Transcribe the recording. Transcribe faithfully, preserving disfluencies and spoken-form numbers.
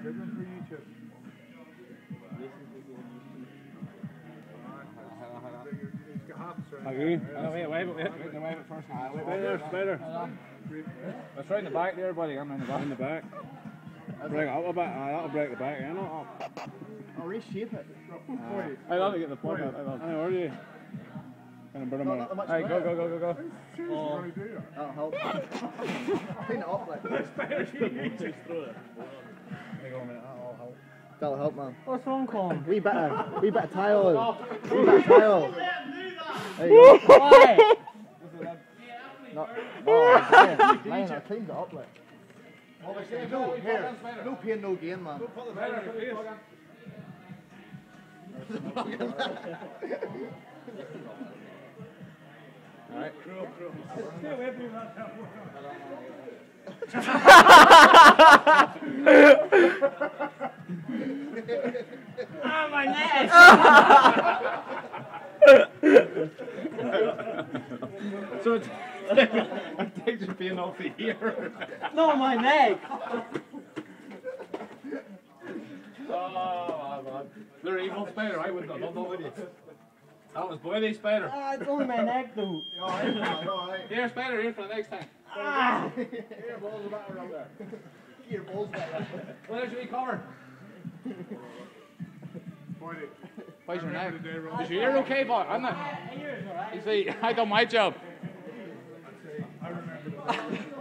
Agree. Oh, wait, wait, wait, wait, wait, wait first. Spider, spider. Let's try in the back there, buddy. I'm in the back. In the back. Break it up a bit. Uh, that'll break the back end up. I'll reshape it. Uh, I love to get the plug out. I love. How are you? Kind of burn them out. Alright, go, go, go, go, go. Oh, that'll help. Clean it up like. Just throw it. Hang on a minute. That'll help. That'll help, man. What's wrong, Colin? Wee bit of, wee bit of tile. Wee bit of tile. There you go. Why? No. Oh, man. Man, I cleaned it up like. No, here. No pain, no gain, man. Alright. Ah, my neck! So it's it takes your pain off the ear. No, my neck! Oh, man. They're evil spider. I wouldn't have done that with you. That was Boydy spider. Ah, it's only my neck, though. Alright, man, alright. Here, spider, here for the next time. Ah! Here, balls about around there. Here, balls about around there. Well, there's your cover. Boydy. Why's your neck? Is your ear okay, boy? I'm not. You see, I done my job. I remember that.